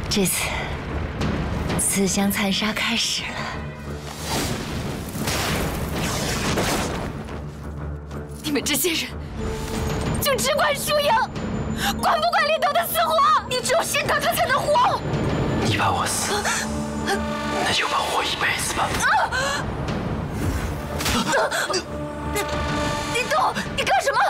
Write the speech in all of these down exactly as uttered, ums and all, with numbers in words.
这次自相残杀开始了。 你们这些人就只管输赢，管不管林东的死活？你只有先打他才能活。 你怕我死，那就帮我活一辈子吧。 林东，你干什么？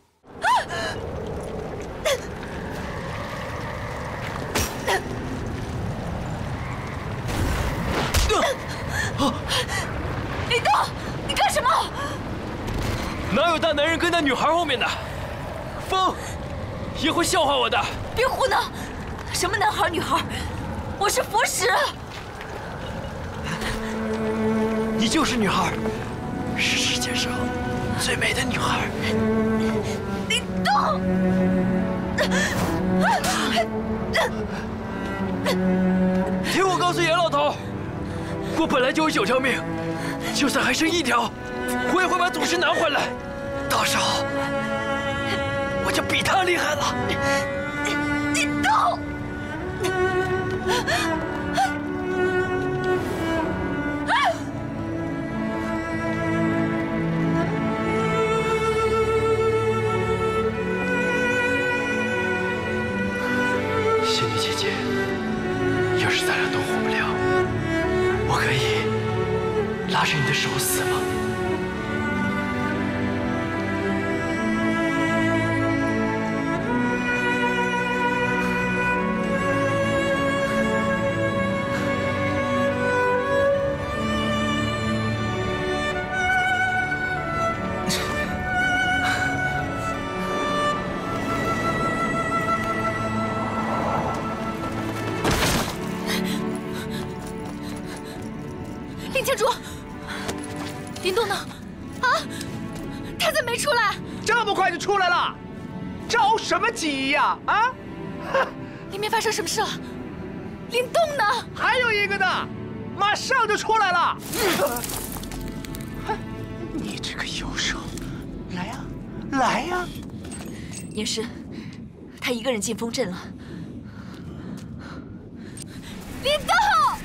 林东，你干什么？ 哪有大男人跟在女孩后面的？风也会笑话我的。 别胡闹！什么男孩女孩？我是佛石。 你就是女孩，是世界上最美的女孩。 林东。 听我告诉严老头，我本来就有九条命，就算还剩一条，我也会把祖师拿回来。到时候，我就比他厉害了。 你动！ 仙女姐姐，要是咱俩都活不了，我可以拉着你的手死吗？ 林天竺，林东呢？啊，他怎么没出来？ 这么快就出来了，着什么急呀？啊！ 里面发生什么事了？林东呢？ 还有一个呢，马上就出来了。你这个妖兽，来呀，来呀！ 严师，他一个人进风阵了。林东。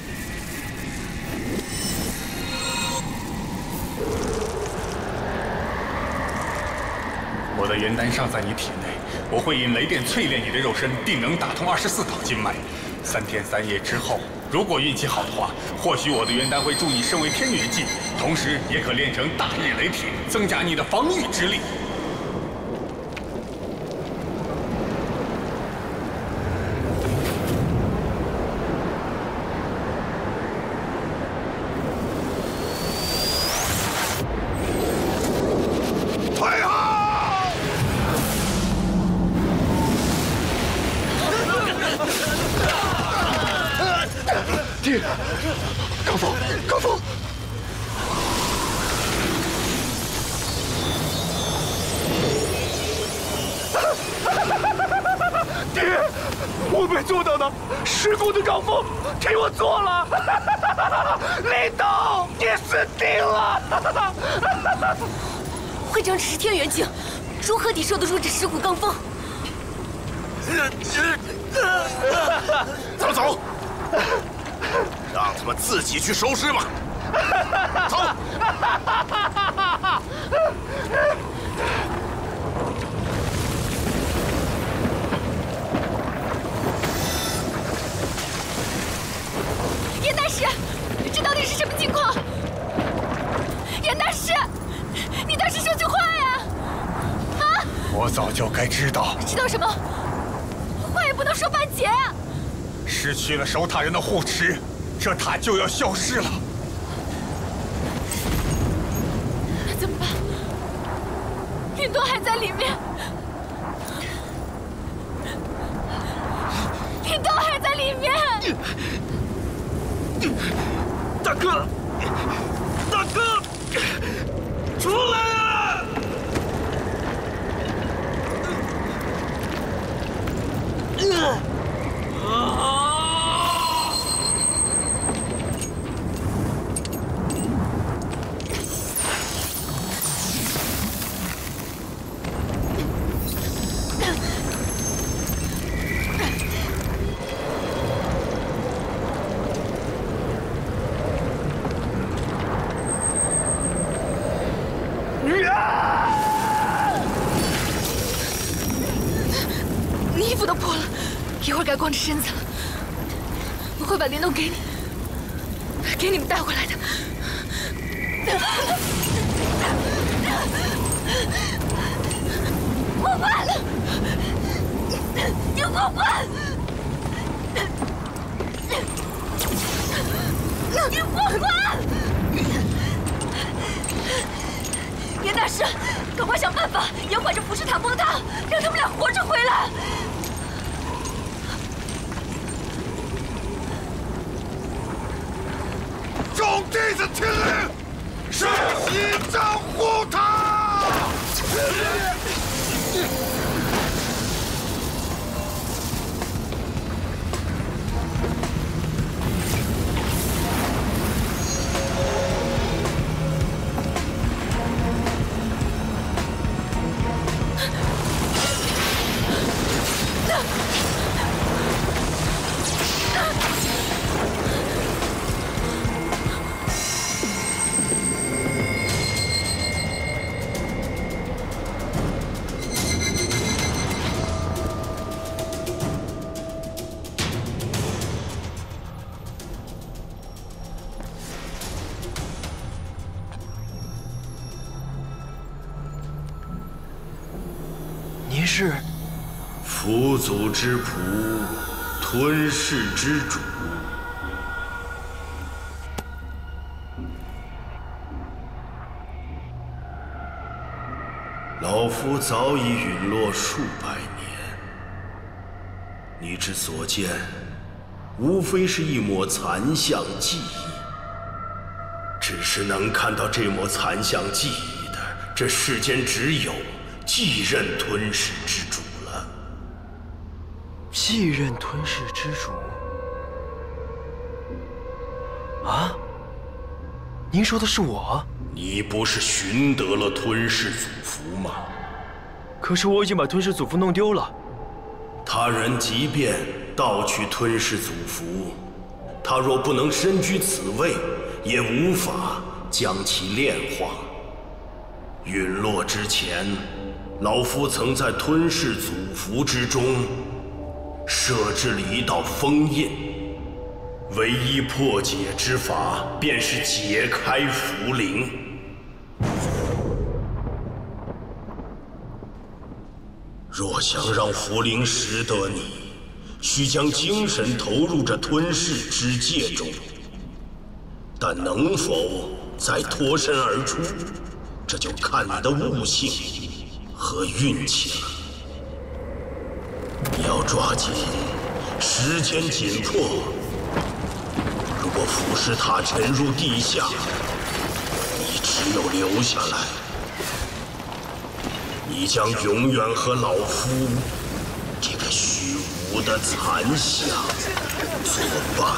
我的元丹尚在你体内，我会引雷电淬炼你的肉身，定能打通二十四道经脉。三天三夜之后，如果运气好的话，或许我的元丹会助你升为天元境，同时也可炼成大日雷霆，增加你的防御之力。 爹，高峰，高峰！爹，我没做到的，失控的高峰替我做了。林东，你死定了！ 会长只是天元境，如何抵受得住这石虎罡风？ 走走。 让他们自己去收尸吧。走。 严大师，这到底是什么情况？严大师，你倒是说句话呀！啊！ 我早就该知道。 知道什么？话也不能说半截啊！ 失去了守塔人的护持，这塔就要消失了。 那怎么办？林东还在里面，林东还在里面。 大哥，大哥，出来啊！啊！ 林服都破了，一会儿该光着身子了。我会把林动给你，给你们带回来的。过关！你过关！你过关！严大师，赶快想办法延缓这浮士塔崩塌，让他们俩活着回来。 众弟子听令，是西征护塔。 您是佛祖之仆，吞噬之主。老夫早已陨落数百年，你之所见，无非是一抹残像记忆。只是能看到这抹残像记忆的，这世间只有继任吞噬之主了。 继任吞噬之主？啊？您说的是我？ 你不是寻得了吞噬祖符吗？ 可是我已经把吞噬祖符弄丢了。 他人即便盗取吞噬祖符，他若不能身居此位，也无法将其炼化。陨落之前，老夫曾在吞噬祖符之中设置了一道封印，唯一破解之法便是解开符灵。若想让符灵识得你，需将精神投入这吞噬之戒中，但能否再脱身而出，这就看你的悟性和运气了。你要抓紧，时间紧迫。如果腐蚀塔沉入地下，你只有留下来，你将永远和老夫这个虚无的残像作伴。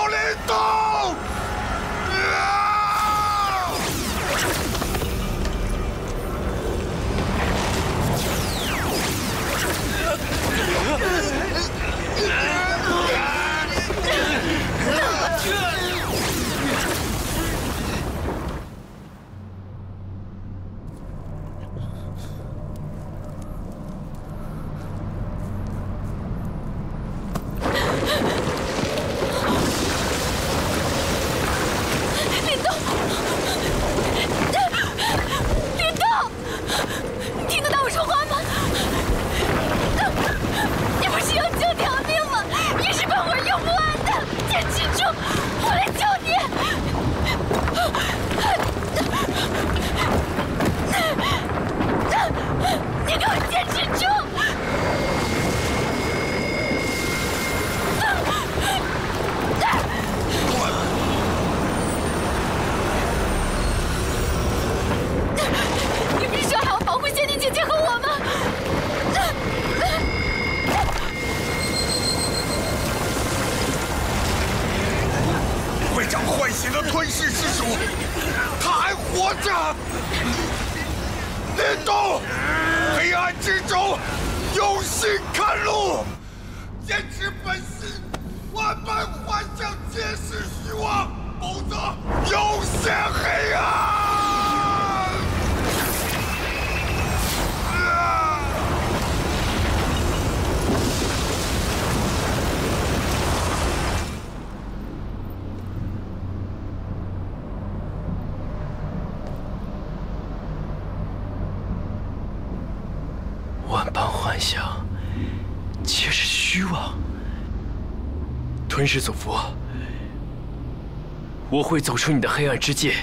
赵林东！啊！林东，黑暗之中，用心看路，坚持本心，万般幻想皆是虚妄，否则有陷黑暗。啊！ 万般幻想，皆是虚妄。吞噬祖父，我会走出你的黑暗之界。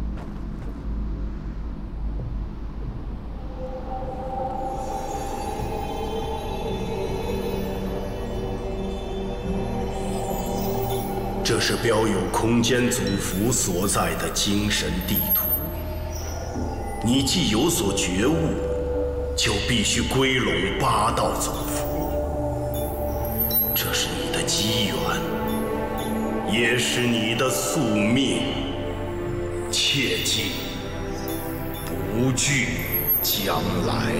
这是标有空间祖符所在的精神地图。你既有所觉悟，就必须归拢八道祖符。这是你的机缘，也是你的宿命。切记，不惧将来。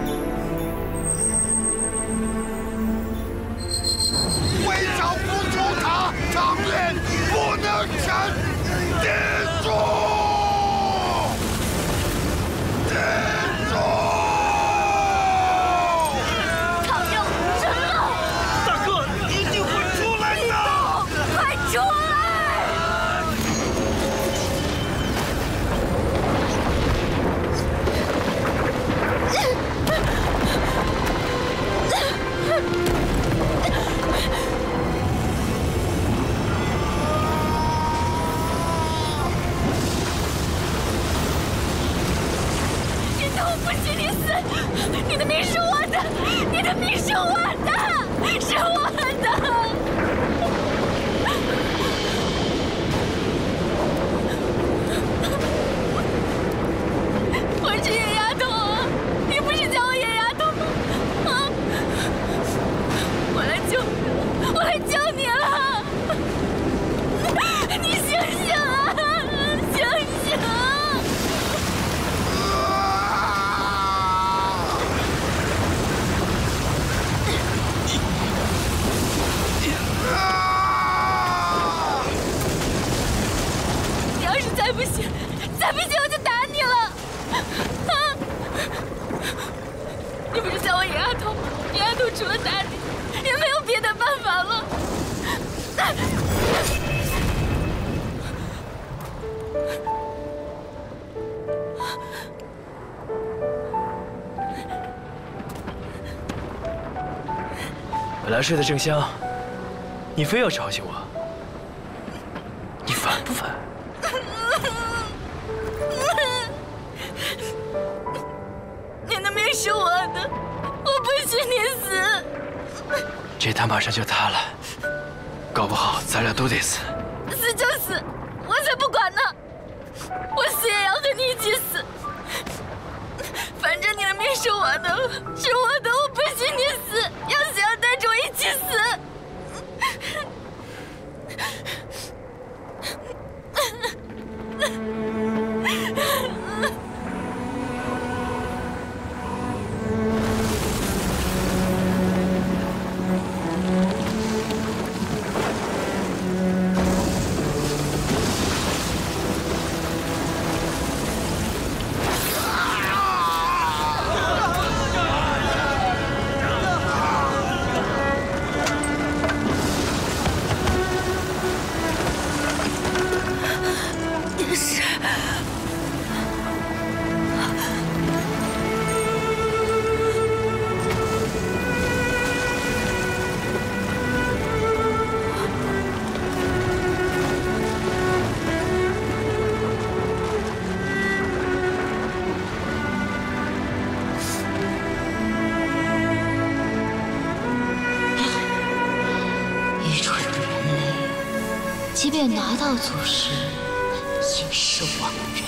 会长不出塔，场面不能沉。定住！定住！ 唐六，陈老， 大哥，一定会出来的！ 快出来！你的命是我的，你的命是我的，是我的。我是野丫头啊，你不是叫我野丫头吗？啊！我来救你，我来救你了！你醒醒啊，醒醒！再不行，再不行我就打你了！啊！你不是叫我野丫头吗？野丫头除了打你，也没有别的办法了。 本来睡得正香，你非要吵醒我，你烦不烦？ 你的命是我的，我不许你死。 这塔马上就塌了，搞不好咱俩都得死。 死就死，我才不管呢！我死也要和你一起死。反正你的命是我的，是我的，我不许你死。要死要带着我一起死。 即便拿到祖师，也是枉然。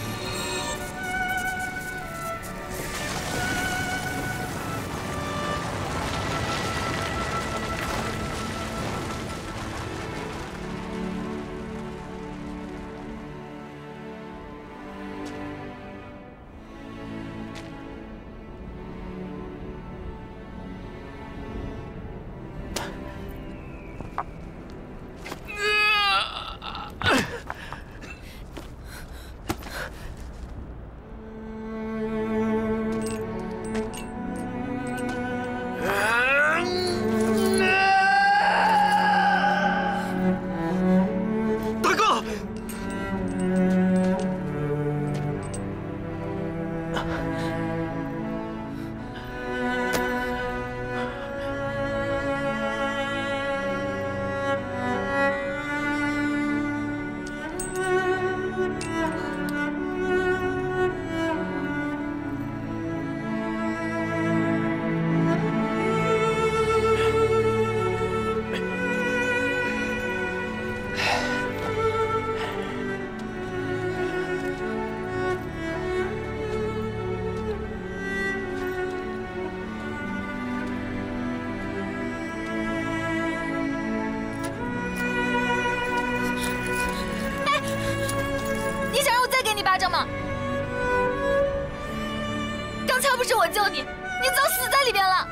刚才不是我救你，你早死在里边了。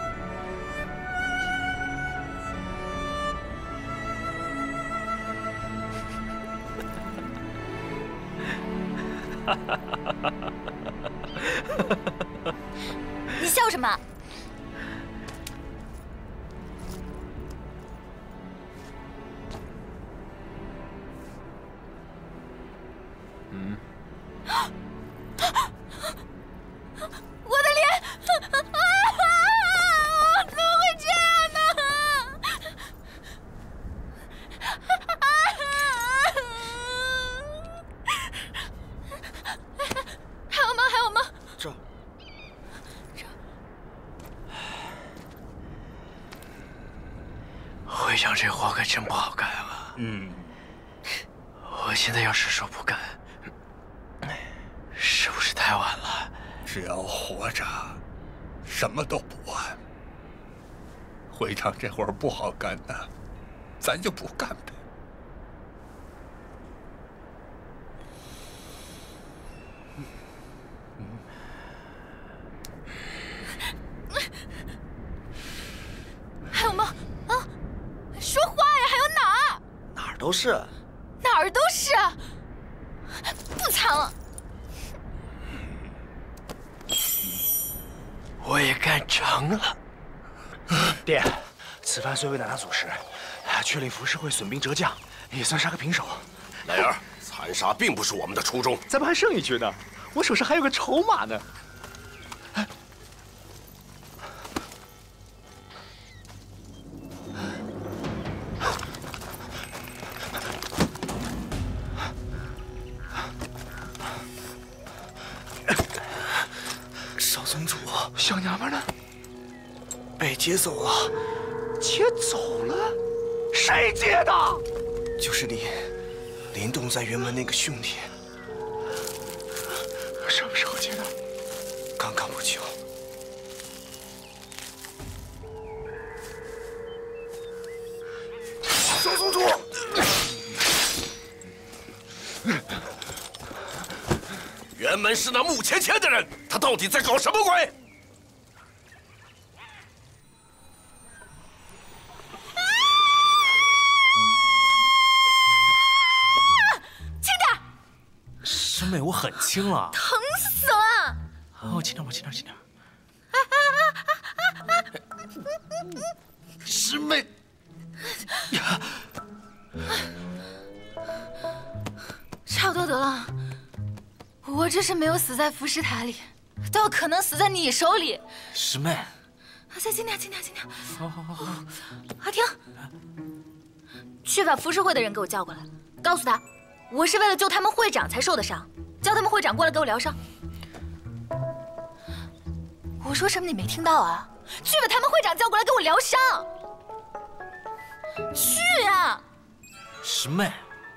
你笑什么？ 嗯。 我的脸！怎么会这样呢？还有吗？还有吗？ 这。 这。 会长，这活可真不好干啊。 嗯。 我现在要是说不干，是不是太晚了？ 只要活着，什么都不晚。会长这活儿不好干呐，咱就不干呗。 还有吗？啊，说话呀！还有哪儿？ 哪儿都是。 哪儿都是。不藏了。 我也干成了。 爹，此番虽未拿到祖师，却令浮世会损兵折将，也算杀个平手。 莱儿，残杀并不是我们的初衷。 咱们还剩一局呢，我手上还有个筹码呢。少宗主，小娘们呢？被接走了。接走了？谁接的？就是林林动在辕门那个兄弟。什么时候接的？刚刚不久。少宗主。 辕门是那穆钱钱的人，他到底在搞什么鬼？ 轻点！ 师妹，我很轻了。 疼死了！ 哦，轻点，我轻点，轻点。师妹。 差不多得了，我这是没有死在浮尸塔里，倒有可能死在你手里。 师妹， 再轻点，轻点，轻点。 好好好好。 阿婷，去把浮尸会的人给我叫过来，告诉他，我是为了救他们会长才受的伤，叫他们会长过来给我疗伤。我说什么你没听到啊？去把他们会长叫过来给我疗伤。去呀！ 师妹。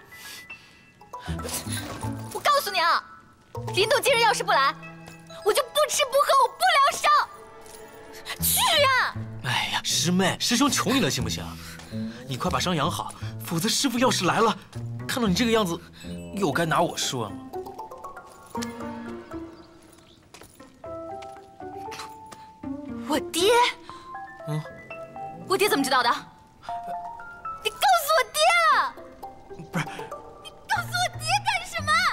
我告诉你啊，林动今日要是不来，我就不吃不喝，我不疗伤。去呀！ 哎呀，师妹，师兄求你了，行不行？你快把伤养好，否则师傅要是来了，看到你这个样子，又该拿我说了。 我爹？嗯，我爹怎么知道的？你告诉我爹啊！ 不是。 告诉我爹干什么？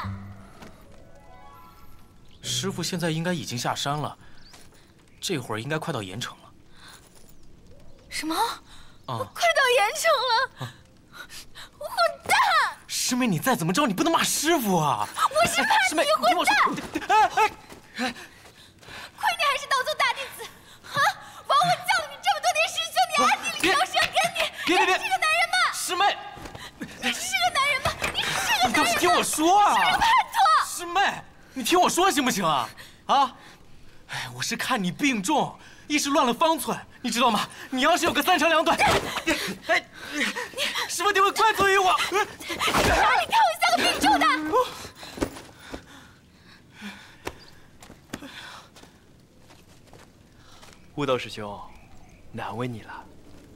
师傅现在应该已经下山了，这会儿应该快到盐城了。 什么？ 啊！ 快到盐城了！啊、混蛋！ 师妹，你再怎么着，你不能骂师傅啊！ 我是怕你混蛋！ 哎哎哎！ 亏你还是道宗大弟子啊！枉我教了你这么多年师兄，你暗地里疗伤给你， 别别别！ 你是个男人吗？ 师妹， 你是个男人吗？你是个男人吗？ 你倒是听我说啊！ 是个叛徒！ 师妹，你听我说行不行啊？啊！哎，我是看你病重，一时乱了方寸，你知道吗？你要是有个三长两短，哎，师傅定会怪罪于我。 你哪里看我像个病重的？ 悟道师兄，难为你了。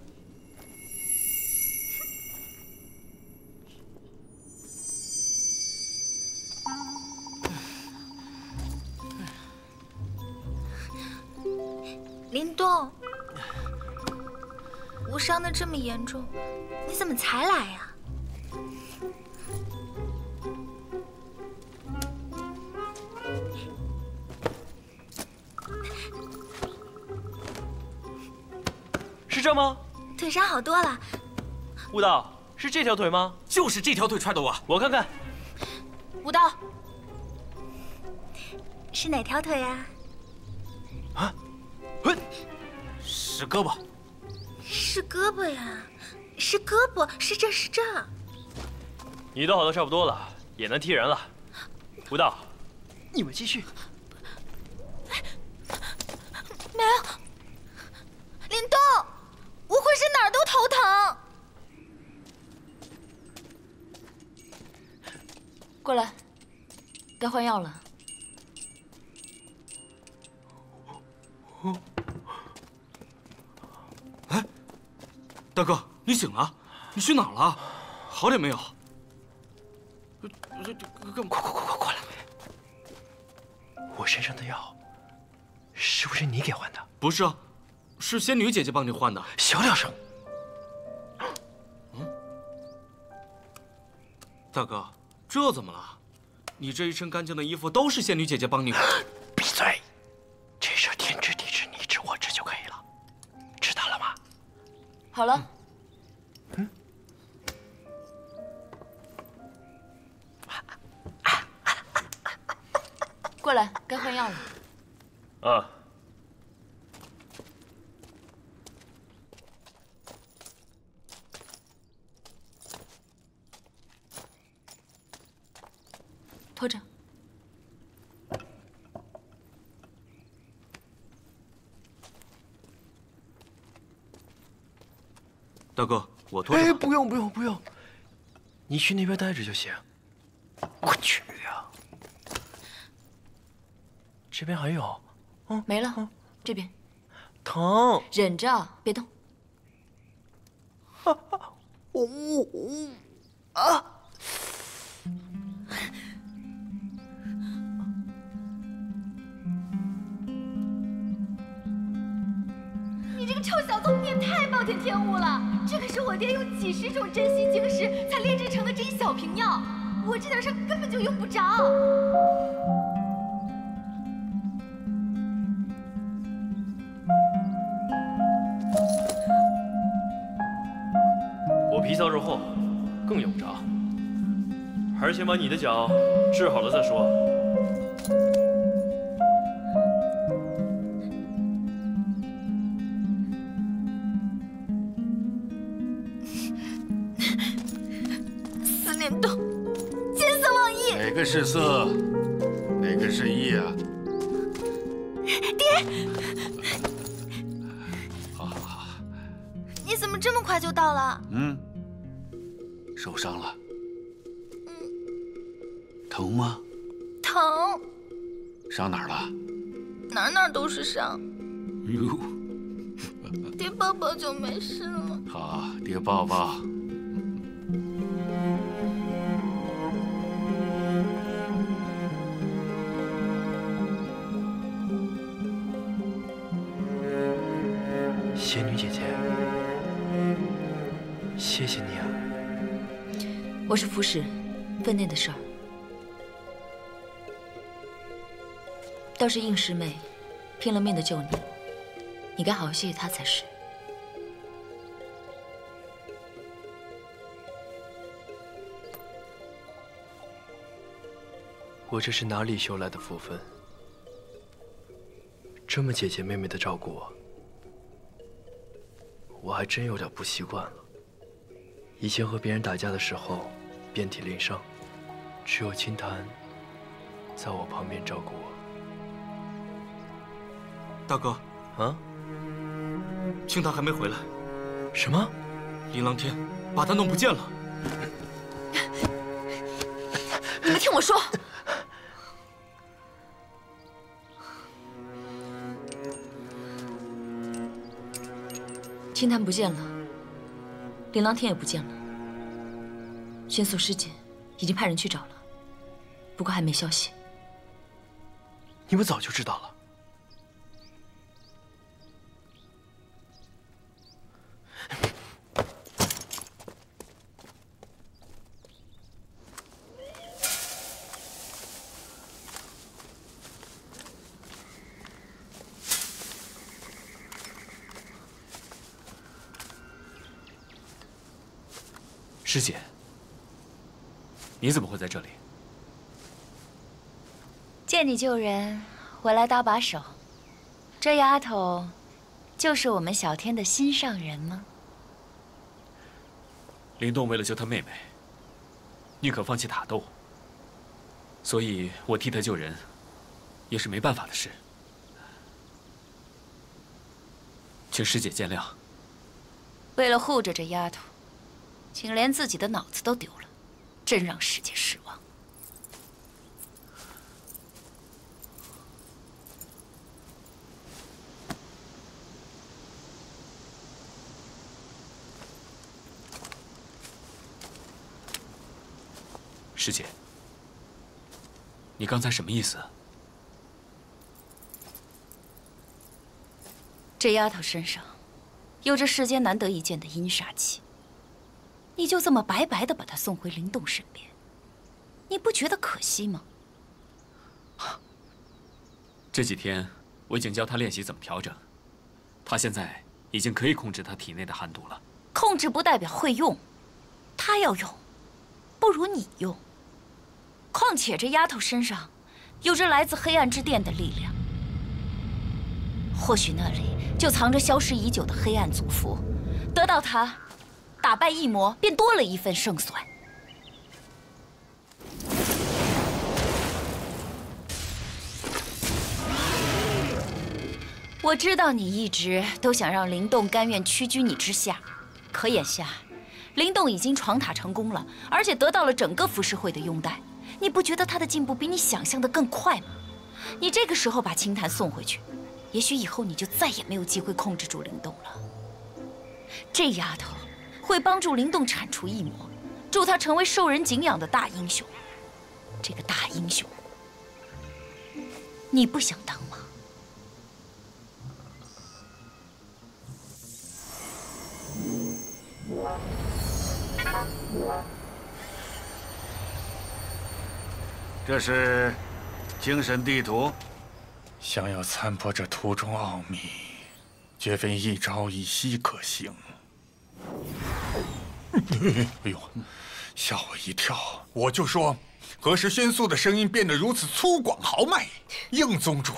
林动，我伤得这么严重，你怎么才来呀？ 是这吗？ 腿伤好多了。 悟道，是这条腿吗？ 就是这条腿踹的我， 我看看。 悟道，是哪条腿啊？ 啊？ 是胳膊， 是胳膊呀，是胳膊，是这是这。 你都好的差不多了，也能踢人了。悟道，你们继续。 没有，林动，我浑身哪儿都头疼。过来，该换药了。 哦。 哎，大哥，你醒了？你去哪儿了？好点没有？这这快快快快过来！ 我身上的药，是不是你给换的？ 不是啊，是仙女姐姐帮你换的。 小点声。 嗯，大哥，这怎么了？你这一身干净的衣服都是仙女姐姐帮你换。 闭嘴！这事天知地知，你知我知就可以了。 知道了吗？ 好了。 嗯。 过来，该换药了。 啊。 拖着。 大哥，我拖着。 哎，不用不用不用，你去那边待着就行。我去呀，这边还有， 嗯，没了，嗯、这边。 疼， 忍着，别动。 啊啊，我我啊！ 暴殄天物了！这可是我爹用几十种珍稀晶石才炼制成的真小瓶药，我这点伤根本就用不着。 我皮糙肉厚，更用不着。还是先把你的脚治好了再说。 林动，见色忘义。 哪个是色，哪个是义啊？ 爹， 好好好。 你怎么这么快就到了？ 嗯，受伤了。嗯。疼吗？ 疼。 伤哪儿了？ 哪哪都是伤。 哟。 爹抱抱就没事了。 好，爹抱抱。 仙女姐姐，谢谢你啊！ 我是服侍，分内的事儿，倒是应师妹拼了命的救你，你该好好谢谢她才是。 我这是哪里修来的福分？这么姐姐妹妹的照顾我。 我还真有点不习惯了。以前和别人打架的时候，遍体鳞伤，只有青檀在我旁边照顾我。 大哥， 啊？ 青檀还没回来。 什么？ 林琅天把他弄不见了。 你们听我说。 青檀不见了，林琅天也不见了。玄素师姐已经派人去找了，不过还没消息。 你们早就知道了？ 师姐，你怎么会在这里？ 见你救人，我来搭把手。这丫头，就是我们小天的心上人吗？ 林动为了救他妹妹，宁可放弃打斗，所以我替他救人，也是没办法的事，请师姐见谅。 为了护着这丫头。 竟连自己的脑子都丢了，真让世界失望。 师姐，你刚才什么意思？ 这丫头身上有着世间难得一见的阴煞气。 你就这么白白的把她送回林动身边，你不觉得可惜吗？ 这几天我已经教她练习怎么调整，她现在已经可以控制她体内的寒毒了。 控制不代表会用，她要用，不如你用。况且这丫头身上有着来自黑暗之殿的力量，或许那里就藏着消失已久的黑暗祖符，得到她。 打败异魔，便多了一份胜算。我知道你一直都想让林动甘愿屈居你之下，可眼下，林动已经闯塔成功了，而且得到了整个浮世会的拥戴。你不觉得他的进步比你想象的更快吗？你这个时候把青檀送回去，也许以后你就再也没有机会控制住林动了。这丫头。 会帮助林动铲除异魔，助他成为受人敬仰的大英雄。这个大英雄，你不想当吗？ 这是精神地图。 想要参破这图中奥秘，绝非一朝一夕可行。哎呦，吓我一跳！我就说，何时宣肃的声音变得如此粗犷豪迈？应宗主，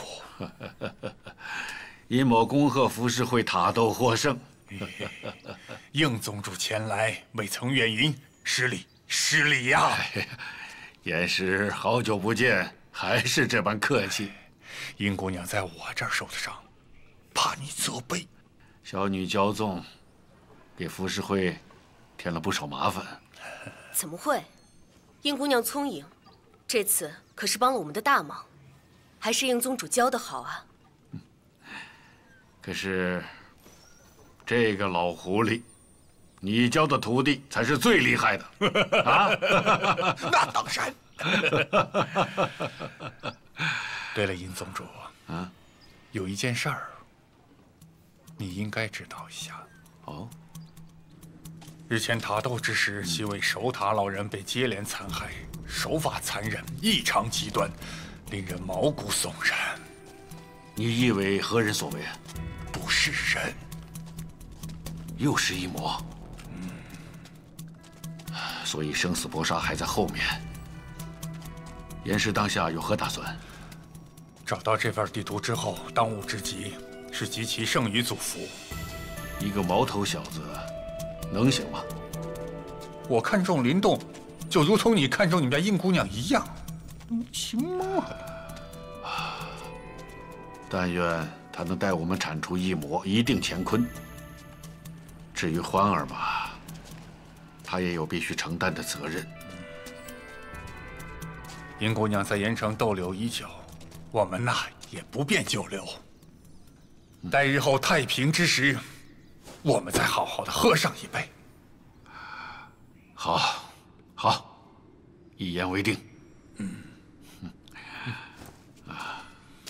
殷某恭贺浮世会塔斗获胜。 应宗主前来，未曾远迎，失礼失礼呀！ 严师好久不见，还是这般客气。 殷姑娘在我这儿受的伤，怕你责备。 小女骄纵，给浮世会添了不少麻烦。 怎么会？殷姑娘聪颖，这次可是帮了我们的大忙，还是应宗主教的好啊。 可是，这个老狐狸，你教的徒弟才是最厉害的啊！ 那当然。对了，殷宗主啊，有一件事儿，你应该知道一下。 哦。 日前塔斗之时，七位守塔老人被接连残害，手法残忍，异常极端，令人毛骨悚然。 你以为何人所为？ 不是人， 又是一魔。 嗯， 所以生死搏杀还在后面。严师当下有何打算？ 找到这份地图之后，当务之急是集其剩余祖符。 一个毛头小子，能行吗？ 我看中林动，就如同你看中你们家殷姑娘一样，行吗？ 但愿他能带我们铲除异魔，一定乾坤。至于欢儿嘛，他也有必须承担的责任。 殷姑娘在盐城逗留已久，我们呐也不便久留。待日后太平之时，我们再好好的喝上一杯。 好，好，一言为定。 嗯。 啊。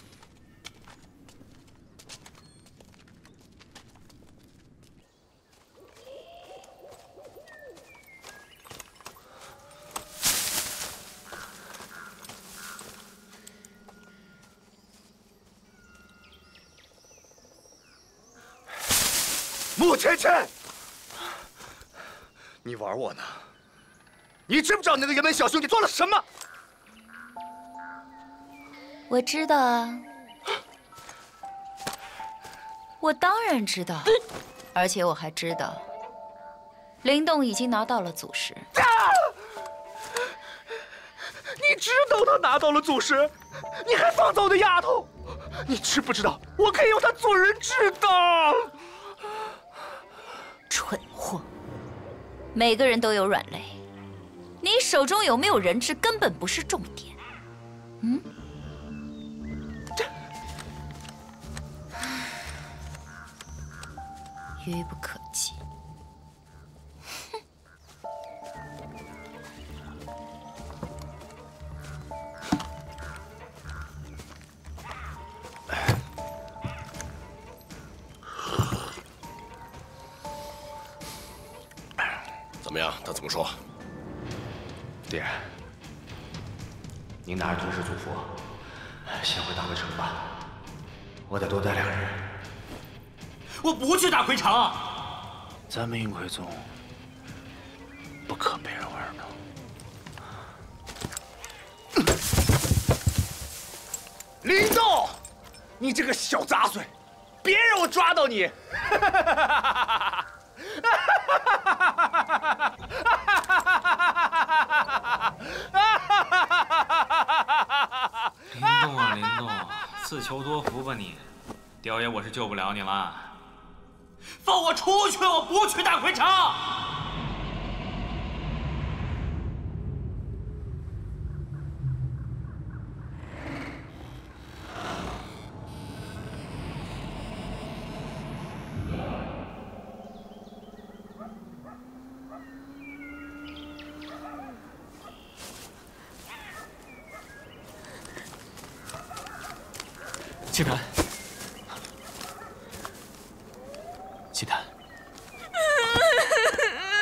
穆芊芊，你玩我呢？你知不知道你那个原本小兄弟做了什么？ 我知道啊，我当然知道，而且我还知道，林动已经拿到了祖石。 啊！你知道他拿到了祖石，你还放走我的丫头？你知不知道我可以用它做人质的？ 蠢货！每个人都有软肋，你手中有没有人质根本不是重点。嗯？愚不可及。 怎么样？他怎么说？ 爹，您拿着吞噬祖符，先回大回城吧。我得多待两日。 我不去大回城。 咱们阴魁宗不可被人玩弄。 林动，你这个小杂碎，别让我抓到你！ 林动啊，林动，自求多福吧你。雕爷，我是救不了你了。 放我出去！我不去大回城。 青檀，青檀，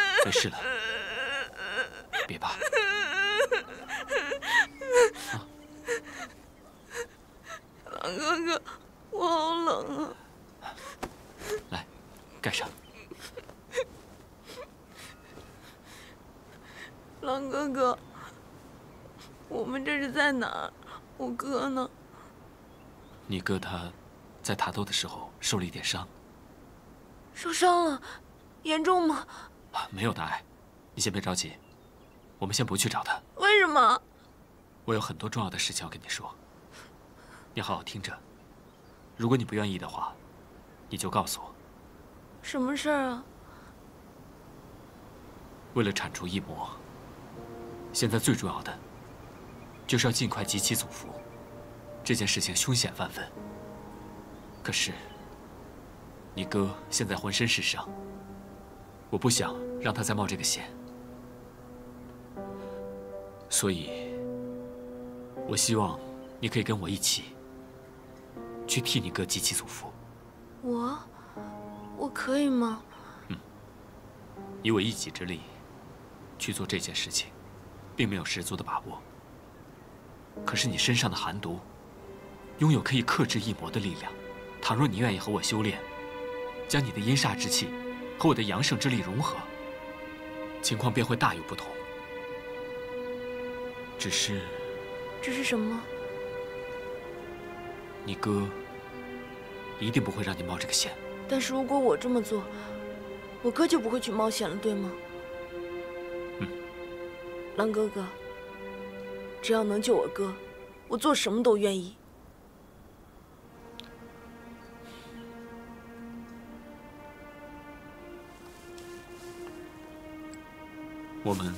狼哥哥，我好冷啊！ 来，盖上。 狼哥哥，我们这是在哪儿？我哥呢？ 你哥他，在塔斗的时候受了一点伤。 受伤了，严重吗？ 啊，没有大碍，你先别着急，我们先不去找他。 为什么？ 我有很多重要的事情要跟你说，你好好听着。如果你不愿意的话，你就告诉我。 什么事儿啊？ 为了铲除异魔，现在最重要的就是要尽快集齐祖符。这件事情凶险万分，可是你哥现在浑身是伤，我不想让他再冒这个险，所以我希望你可以跟我一起去替你哥集齐祖符。 我，我可以吗？ 嗯，以我一己之力去做这件事情，并没有十足的把握。可是你身上的寒毒，拥有可以克制异魔的力量。倘若你愿意和我修炼，将你的阴煞之气和我的阳盛之力融合，情况便会大有不同。只是， 这是什么？ 你哥一定不会让你冒这个险。 但是如果我这么做，我哥就不会去冒险了，对吗？ 嗯。 狼哥哥，只要能救我哥，我做什么都愿意。 我们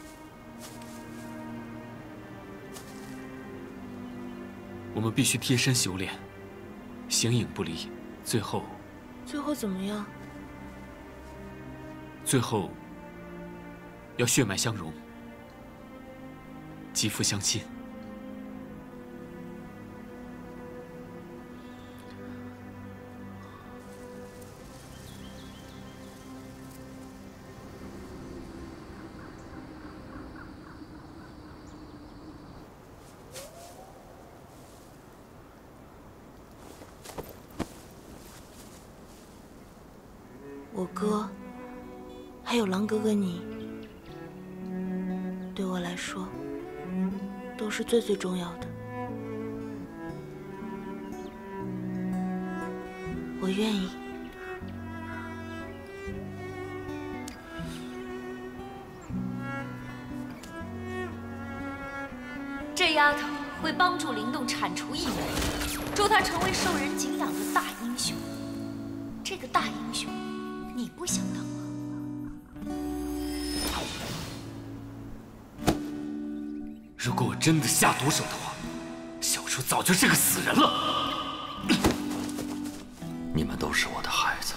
我们必须贴身修炼，形影不离，最后最后怎么样？ 最后要血脉相融，肌肤相亲。 我哥，还有狼哥哥你，对我来说，都是最最重要的。我愿意。 这丫头会帮助灵动铲除异魔，助他成为受人敬仰的大英雄。这个大英雄，你不想当吗？ 如果我真的下毒手的话，小叔早就是个死人了。 你们都是我的孩子。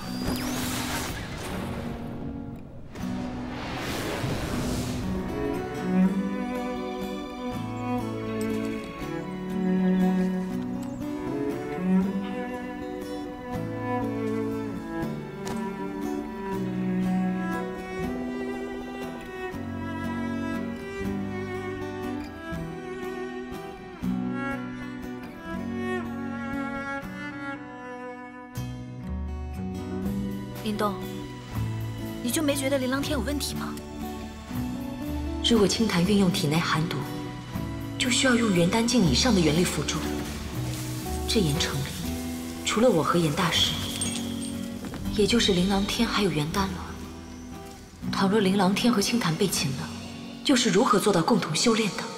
林东，你就没觉得琳琅天有问题吗？ 如果清潭运用体内寒毒，就需要用元丹境以上的元力辅助。这言成立，除了我和严大师，也就是琳琅天还有元丹了。倘若琳琅天和清潭被擒了，又是如何做到共同修炼的？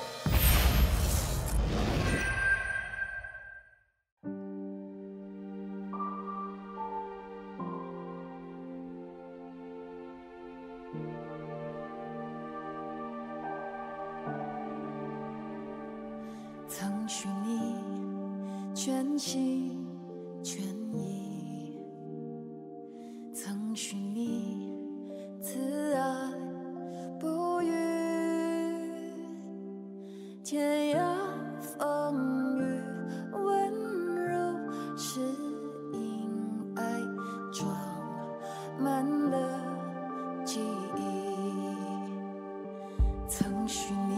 曾许你全心全意，曾许你慈爱不渝，天涯风雨温柔是因爱装满了记忆，曾许你